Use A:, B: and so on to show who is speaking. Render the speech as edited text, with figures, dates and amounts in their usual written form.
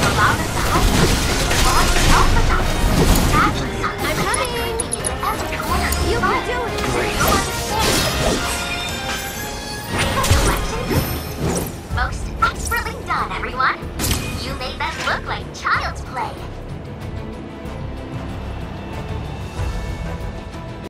A: allow them to hide on the alpha dot. That's what sucks.
B: I'm coming.
A: Creeping into every corner.
B: You can do it.
A: You'll understand. Most expertly done, everyone. You made that look like child's play.